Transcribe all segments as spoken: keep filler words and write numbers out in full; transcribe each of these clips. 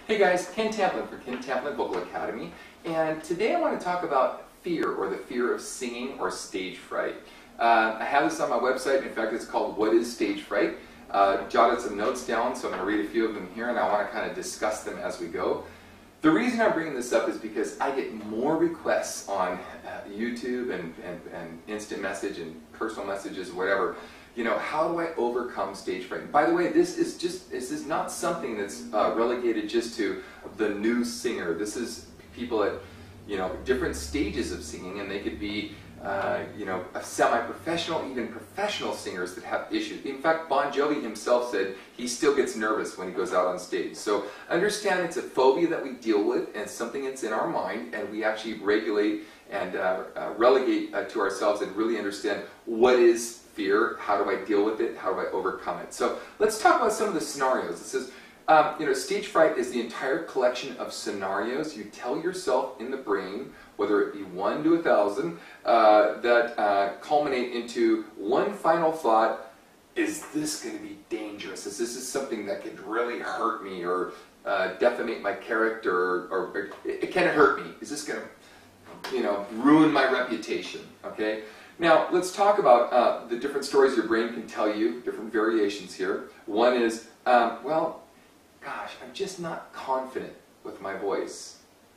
Hey guys, Ken Tamplin for Ken Tamplin Vocal Academy, and today I want to talk about fear, or the fear of singing, or stage fright. Uh, I have this on my website. In fact, it's called What is Stage Fright? Uh, jotted some notes down, so I'm going to read a few of them here, and I want to kind of discuss them as we go. The reason I'm bringing this up is because I get more requests on uh, YouTube and, and, and instant message and personal messages, whatever. You know, how do I overcome stage fright? And by the way, this is just this is not something that's uh, relegated just to the new singer. This is people at, you know, different stages of singing, and they could be, uh, you know, a semi-professional, even professional singers that have issues. In fact, Bon Jovi himself said he still gets nervous when he goes out on stage. So understand it's a phobia that we deal with, and something that's in our mind, and we actually regulate and uh, uh, relegate uh, to ourselves and really understand what is fear, how do I deal with it, how do I overcome it. So let's talk about some of the scenarios. It says, um, you know, stage fright is the entire collection of scenarios you tell yourself in the brain, whether it be one to a thousand, uh, that uh, culminate into one final thought: is this going to be dangerous? Is this is something that could really hurt me, or uh, defamate my character, or, or, or it, can it hurt me? Is this going to, you know, ruin my reputation? Okay. Now, let's talk about uh, the different stories your brain can tell you, different variations here. One is, um, well, gosh, I'm just not confident with my voice.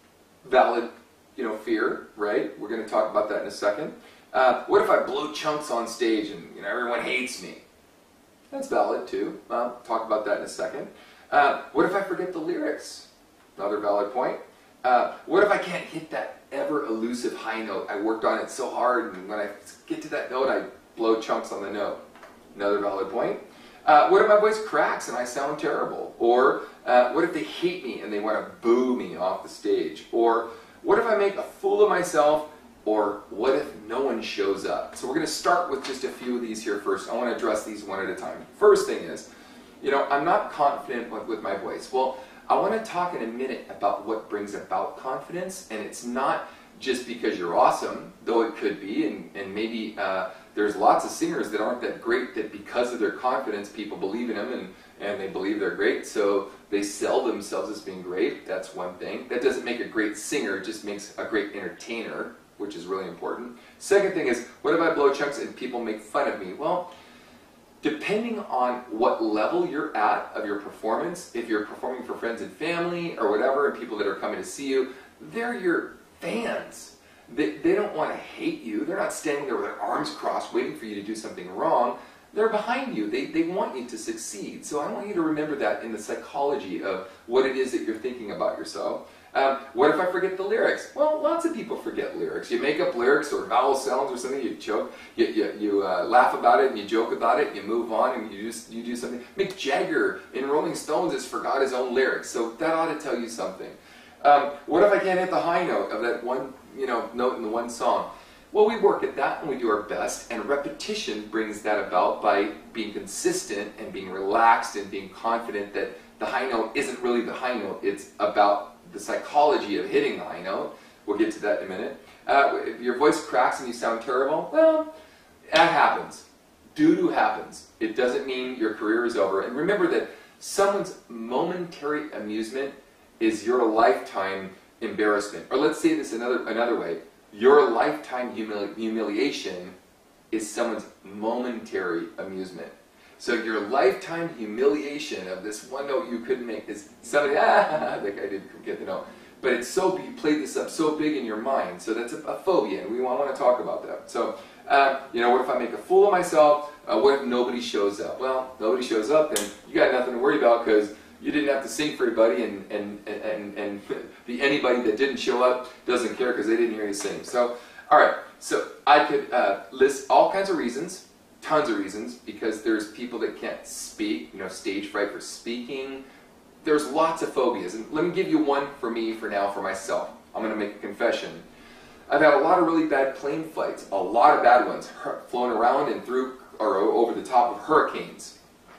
Valid, you know, fear, right? We're going to talk about that in a second. Uh, what if I blow chunks on stage and, you know, everyone hates me? That's valid, too. I'll talk about that in a second. Uh, what if I forget the lyrics? Another valid point. Uh, what if I can't hit that ever elusive high note? I worked on it so hard, and when I get to that note, I blow chunks on the note. Another valid point. Uh, what if my voice cracks and I sound terrible? Or uh, what if they hate me and they want to boo me off the stage? Or what if I make a fool of myself? Or what if no one shows up? So we're going to start with just a few of these here first. I want to address these one at a time. First thing is, you know, I'm not confident with, with my voice. Well, I want to talk in a minute about what brings about confidence, and it's not just because you're awesome, though it could be, and, and maybe uh, there's lots of singers that aren't that great, that because of their confidence people believe in them, and, and they believe they're great, so they sell themselves as being great. That's one thing. That doesn't make a great singer, it just makes a great entertainer, which is really important. Second thing is, what if I blow chunks and people make fun of me? Well, depending on what level you're at of your performance, if you're performing for friends and family or whatever, and people that are coming to see you, they're your fans. They, they don't want to hate you. They're not standing there with their arms crossed waiting for you to do something wrong. They're behind you. They, they want you to succeed. So I want you to remember that in the psychology of what it is that you're thinking about yourself. Um, what if I forget the lyrics? Well, lots of people forget lyrics. You make up lyrics or vowel sounds or something, you joke, you, you, you uh, laugh about it and you joke about it, you move on and you do, you do something. Mick Jagger in Rolling Stones has forgot his own lyrics, so that ought to tell you something. Um, what if I can't hit the high note of that one, you know, note in the one song? Well, we work at that and we do our best, and repetition brings that about by being consistent and being relaxed and being confident that the high note isn't really the high note, it's about the psychology of hitting the high note. We'll get to that in a minute. Uh, if your voice cracks and you sound terrible, well, that happens. Doo-doo happens. It doesn't mean your career is over. And remember that someone's momentary amusement is your lifetime embarrassment. Or let's say this another, another way. Your lifetime humili humiliation is someone's momentary amusement. So your lifetime humiliation of this one note you couldn't make is somebody, ah, that guy didn't get the note. But it's so, you played this up so big in your mind, so that's a, a phobia, and we want to talk about that. So, uh, you know, what if I make a fool of myself? Uh, what if nobody shows up? Well, nobody shows up, then you got nothing to worry about, because you didn't have to sing for anybody, and, and, and, and the anybody that didn't show up doesn't care because they didn't hear you sing. So, all right, so I could uh, list all kinds of reasons. Tons of reasons, because there's people that can't speak, you know, stage fright for speaking. There's lots of phobias, and let me give you one for me for now, for myself. I'm going to make a confession. I've had a lot of really bad plane flights, a lot of bad ones, flown around and through or over the top of hurricanes.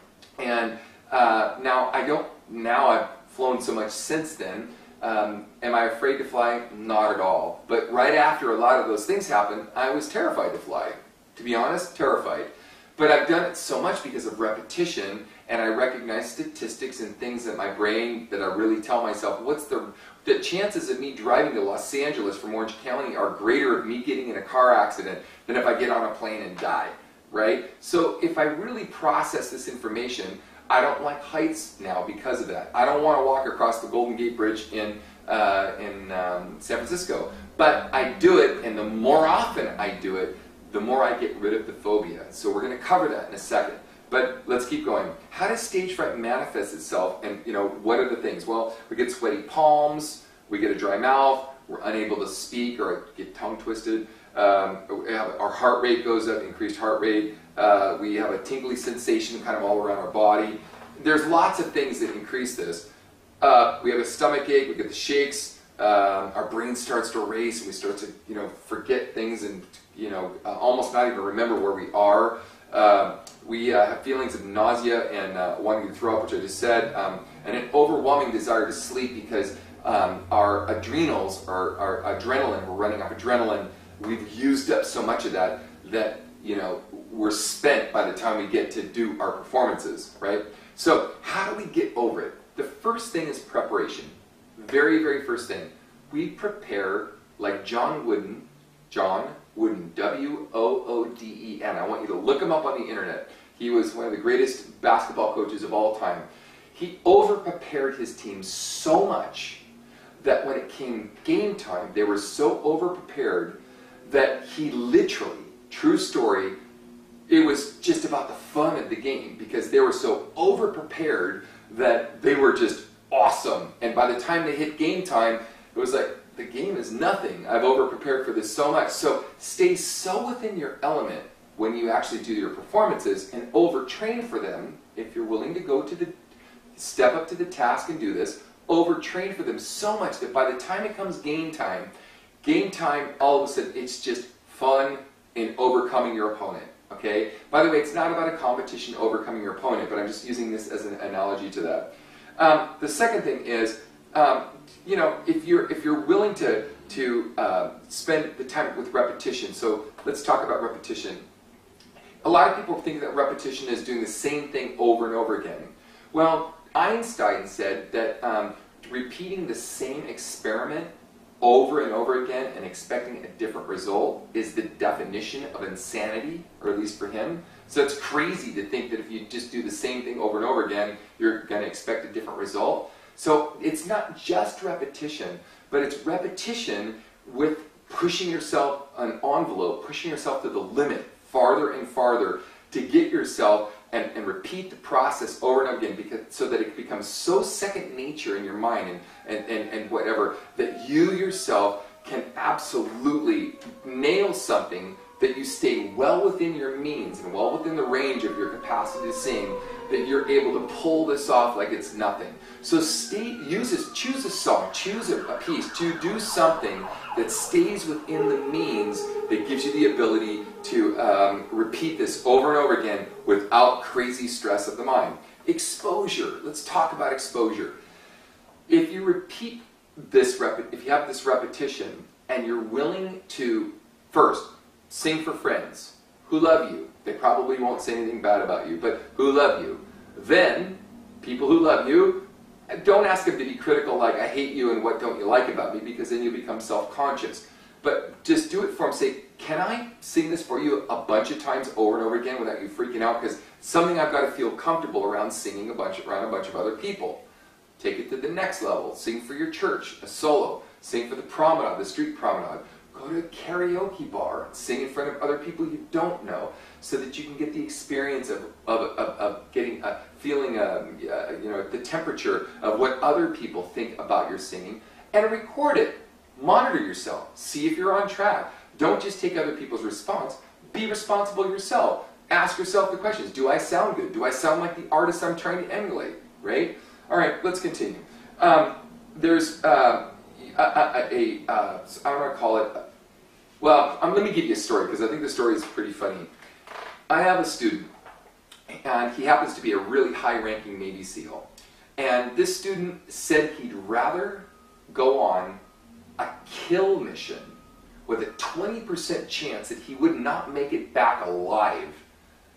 And uh, now I don't, now I've flown so much since then. Um, am I afraid to fly? Not at all. But right after a lot of those things happened, I was terrified to fly. To be honest, terrified. But I've done it so much because of repetition, and I recognize statistics and things in my brain that I really tell myself, what's the, the chances of me driving to Los Angeles from Orange County are greater of me getting in a car accident than if I get on a plane and die, right? So if I really process this information, I don't like heights now because of that. I don't want to walk across the Golden Gate Bridge in, uh, in um, San Francisco, but I do it, and the more often I do it, the more I get rid of the phobia. So we're going to cover that in a second. But let's keep going. How does stage fright manifest itself, and you know, what are the things? Well, we get sweaty palms, we get a dry mouth, we're unable to speak or get tongue twisted, um, we have, our heart rate goes up, increased heart rate, uh, we have a tingly sensation kind of all around our body. There's lots of things that increase this. Uh, we have a stomach ache, we get the shakes, um, our brain starts to race, and we start to you know, forget things and you know, uh, almost not even remember where we are. Uh, we uh, have feelings of nausea and uh, wanting to throw up, which I just said, um, and an overwhelming desire to sleep because um, our adrenals, our, our adrenaline, we're running off adrenaline, we've used up so much of that that, you know, we're spent by the time we get to do our performances, right? So how do we get over it? The first thing is preparation. Very, very first thing. We prepare like John Wooden, John Wooden, W O O D E N. I want you to look him up on the internet. He was one of the greatest basketball coaches of all time. He over-prepared his team so much that when it came game time, they were so over-prepared that he literally, true story, it was just about the fun of the game because they were so over-prepared that they were just awesome. And by the time they hit game time, it was like, the game is nothing. I've over-prepared for this so much. So stay so within your element when you actually do your performances and over-train for them. If you're willing to go to the, step up to the task and do this, over-train for them so much that by the time it comes game time, game time, all of a sudden, it's just fun in overcoming your opponent. Okay? By the way, it's not about a competition overcoming your opponent, but I'm just using this as an analogy to that. Um, the second thing is, um, you know, if you're if you're willing to to uh, spend the time with repetition. So let's talk about repetition. A lot of people think that repetition is doing the same thing over and over again. Well, Einstein said that um, repeating the same experiment over and over again and expecting a different result is the definition of insanity, or at least for him. So it's crazy to think that if you just do the same thing over and over again, you're going to expect a different result. So it's not just repetition, but it's repetition with pushing yourself an envelope, pushing yourself to the limit, farther and farther, to get yourself and, and repeat the process over and over again, because, so that it becomes so second nature in your mind and, and, and, and whatever, that you yourself can absolutely nail something, that you stay well within your means and well within the range of your capacity to sing, that you're able to pull this off like it's nothing. So stay, use this, choose a song, choose a, a piece to do something that stays within the means, that gives you the ability to um, repeat this over and over again without crazy stress of the mind. Exposure. Let's talk about exposure. If you repeat this, rep if you have this repetition and you're willing to, first, sing for friends who love you. They probably won't say anything bad about you, but who love you. Then, people who love you, don't ask them to be critical like, I hate you and what don't you like about me, because then you become self-conscious. But just do it for them. Say, can I sing this for you a bunch of times over and over again without you freaking out? Because something I've got to feel comfortable around singing a bunch around a bunch of other people. Take it to the next level. Sing for your church, a solo. Sing for the promenade, the street promenade. Go to a karaoke bar, sing in front of other people you don't know, so that you can get the experience of, of, of, of getting a feeling, um, uh, you know, the temperature of what other people think about your singing, and record it. Monitor yourself. See if you're on track. Don't just take other people's response. Be responsible yourself. Ask yourself the questions. Do I sound good? Do I sound like the artist I'm trying to emulate? Right? All right, let's continue. Um, there's uh, a, a, a uh, I don't want to call it, well, um, let me give you a story, because I think the story is pretty funny. I have a student, and he happens to be a really high-ranking Navy SEAL. And this student said he'd rather go on a kill mission with a twenty percent chance that he would not make it back alive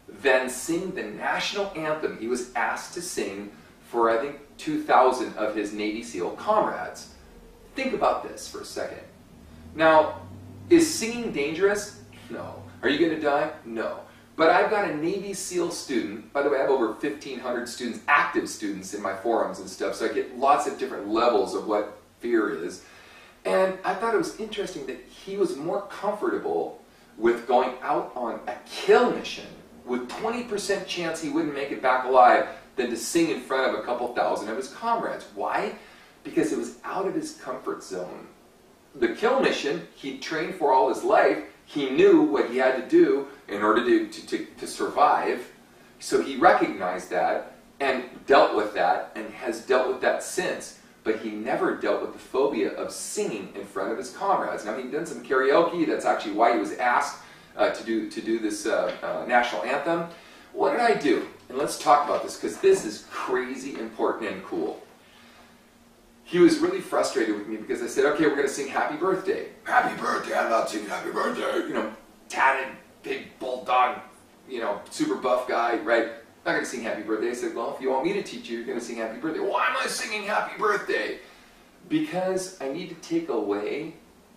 then sing the national anthem he was asked to sing for, I think, two thousand of his Navy SEAL comrades. Think about this for a second. Now, is singing dangerous? No. Are you going to die? No. But I've got a Navy SEAL student. By the way, I have over fifteen hundred students, active students in my forums and stuff, so I get lots of different levels of what fear is. And I thought it was interesting that he was more comfortable with going out on a kill mission with twenty percent chance he wouldn't make it back alive than to sing in front of a couple thousand of his comrades. Why? Because it was out of his comfort zone. The kill mission he'd trained for all his life. He knew what he had to do in order to, to, to, to survive. So he recognized that and dealt with that and has dealt with that since. But he never dealt with the phobia of singing in front of his comrades. Now, he'd done some karaoke. That's actually why he was asked uh, to do, to do this uh, uh, national anthem. What did I do? And let's talk about this, because this is crazy important and cool. He was really frustrated with me because I said, okay, we're going to sing Happy Birthday. Happy Birthday, I'm not singing Happy Birthday. You know, tatted, big, bulldog, you know, super buff guy, right? I'm not going to sing Happy Birthday. I said, well, if you want me to teach you, you're going to sing Happy Birthday. Why am I singing Happy Birthday? Because I need to take away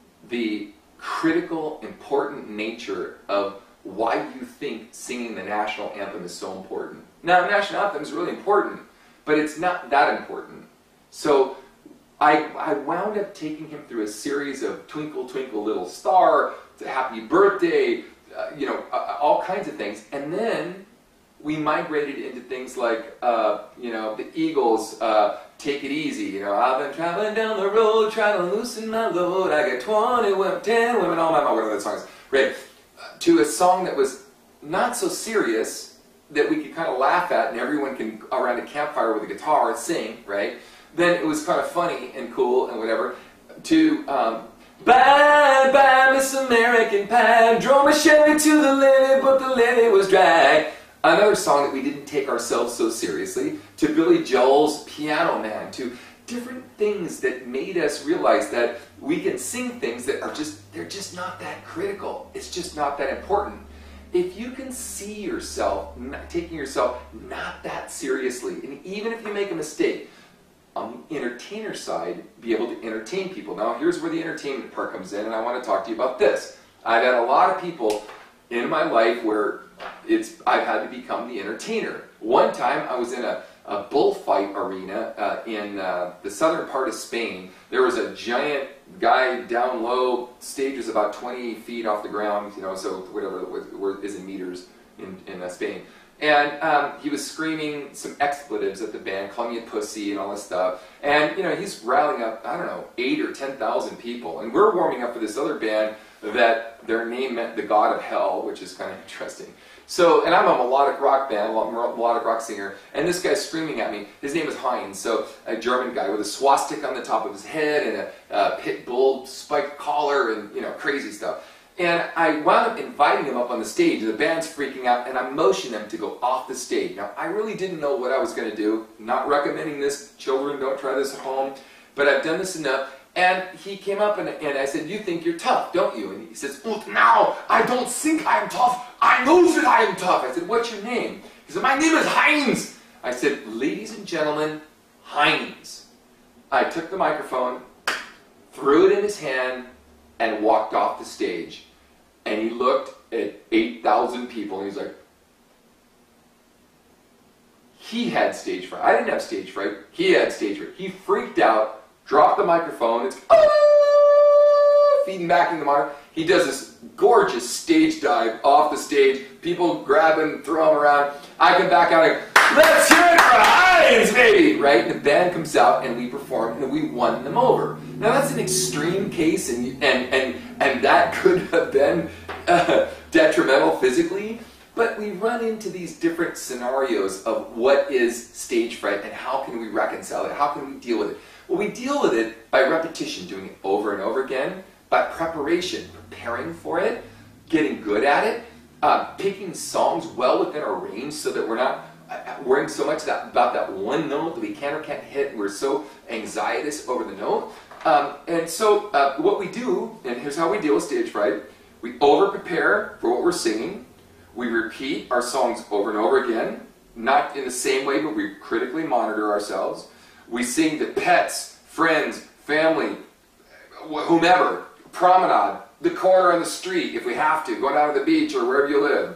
the critical, important nature of why you think singing the national anthem is so important. Now, the national anthem is really important, but it's not that important. So I, I wound up taking him through a series of Twinkle, Twinkle, Little Star, to Happy Birthday, uh, you know, uh, all kinds of things. And then we migrated into things like, uh, you know, the Eagles, uh, Take It Easy. You know, I've been traveling down the road, trying to loosen my load. I got twenty women, ten women, all my mouth, whatever that song is. Right? Uh, to a song that was not so serious, that we could kind of laugh at, and everyone can, around a campfire with a guitar, sing, right? Then it was kind of funny and cool and whatever, to um, bye bye Miss American Pie, drove my Chevy to the levee, but the levee was dry. Another song that we didn't take ourselves so seriously, to Billy Joel's Piano Man, to different things that made us realize that we can sing things that are just, they're just not that critical. It's just not that important. If you can see yourself, not, taking yourself not that seriously, and even if you make a mistake, on the entertainer side, be able to entertain people. Now, here's where the entertainment part comes in, and I want to talk to you about this. I've had a lot of people in my life where it's I've had to become the entertainer. One time, I was in a, a bullfight arena uh, in uh, the southern part of Spain. There was a giant guy down low. Stage was about twenty feet off the ground, you know, so whatever it was, is in meters in, in uh, Spain. And um, he was screaming some expletives at the band, calling me a pussy and all this stuff. And, you know, he's rallying up, I don't know, eight or ten thousand people. And we're warming up for this other band that their name meant the God of Hell, which is kind of interesting. So, and I'm a melodic rock band, a melodic rock singer, and this guy's screaming at me. His name is Heinz, so a German guy with a swastika on the top of his head and a, a pit bull spiked collar and, you know, crazy stuff. And I wound up inviting him up on the stage, and the band's freaking out, and I motioned them to go off the stage. Now, I really didn't know what I was going to do. Not recommending this. Children, don't try this at home. But I've done this enough. And he came up, and, and I said, you think you're tough, don't you? And he says, well, now, I don't think I'm tough. I know that I am tough. I said, what's your name? He said, my name is Heinz. I said, ladies and gentlemen, Heinz. I took the microphone, threw it in his hand, and walked off the stage. And he looked at eight thousand people, and he's like, he had stage fright. I didn't have stage fright. He had stage fright. He freaked out, dropped the microphone, it's ah! feeding back into the monitor. He does this gorgeous stage dive off the stage. People grab him, throw him around. I come back out like, let's hear it for Heinz, baby! Right? And the band comes out, and we perform, and we won them over. Now, that's an extreme case, and and and, and that could have been uh, detrimental physically, but we run into these different scenarios of what is stage fright, and how can we reconcile it? How can we deal with it? Well, we deal with it by repetition, doing it over and over again, by preparation, preparing for it, getting good at it, uh, picking songs well within our range so that we're not worrying so much that, about that one note that we can or can't hit, and we're so anxietous over the note. Um, and so uh, what we do, and here's how we deal with stage fright, we over-prepare for what we're singing, We repeat our songs over and over again, not in the same way, but we critically monitor ourselves. We sing to pets, friends, family, whomever, promenade, the corner on the street if we have to, going down to the beach or wherever you live.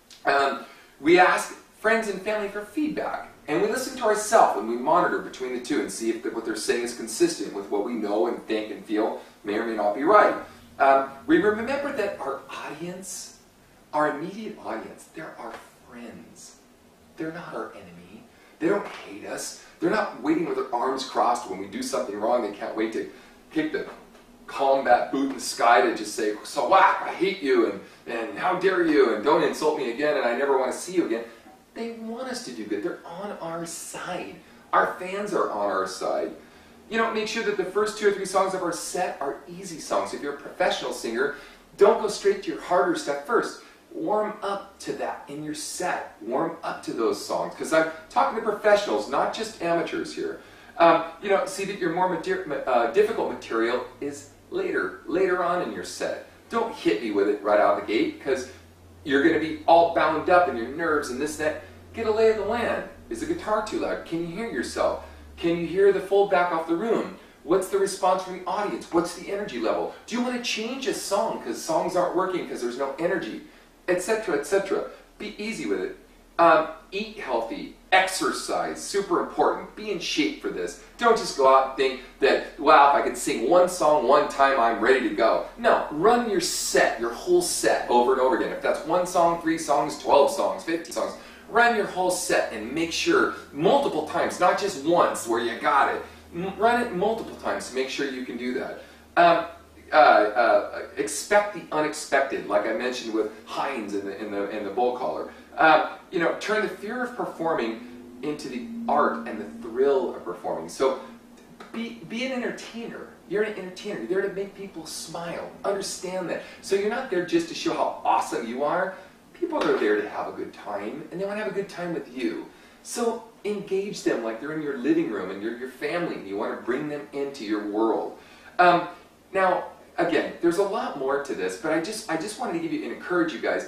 Um, we ask friends and family for feedback, and we listen to ourselves and we monitor between the two and see if the, what they're saying is consistent with what we know and think and feel may or may not be right. Um, we remember that our audience, our immediate audience, they're our friends. They're not our enemy. They don't hate us. They're not waiting with their arms crossed when we do something wrong. They can't wait to kick the combat boot in the sky to just say, so whack, I hate you, and, and how dare you, and don't insult me again, and I never want to see you again. They want us to do good. They're on our side. Our fans are on our side. You know, make sure that the first two or three songs of our set are easy songs. If you're a professional singer, don't go straight to your harder stuff first. Warm up to that in your set. Warm up to those songs. Because I'm talking to professionals, not just amateurs here. Um, you know, see that your more mater uh, difficult material is later, later on in your set. Don't hit me with it right out of the gate, because you're going to be all bound up in your nerves and this, that. Get a lay of the land. Is the guitar too loud? Can you hear yourself? Can you hear the fold back off the room? What's the response from the audience? What's the energy level? Do you want to change a song because songs aren't working because there's no energy? Etc, et cetera. Be easy with it. Um, eat healthy. Exercise. Super important. Be in shape for this. Don't just go out and think that, wow, if I can sing one song one time, I'm ready to go. No. Run your set, your whole set, over and over again. If that's one song, three songs, twelve songs, fifty songs, run your whole set and make sure multiple times, not just once where you got it. M run it multiple times to make sure you can do that. Um, uh, uh, expect the unexpected, like I mentioned with Hines in the, in the, in the bull collar. Uh, you know, turn the fear of performing into the art and the thrill of performing. So be, be an entertainer. You're an entertainer. You're there to make people smile. Understand that. So you're not there just to show how awesome you are. People are there to have a good time, and they want to have a good time with you. So engage them like they're in your living room and you're your family, and you want to bring them into your world. Um, now, again, there's a lot more to this, but I just, I just wanted to give you and encourage you guys.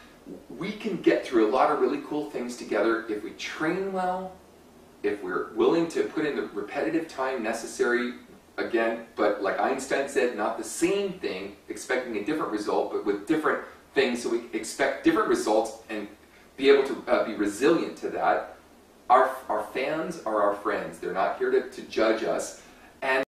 We can get through a lot of really cool things together if we train well, if we're willing to put in the repetitive time necessary, again, but like Einstein said, not the same thing, expecting a different result, but with different things, so we expect different results and be able to uh, be resilient to that. Our, our fans are our friends. They're not here to, to judge us. And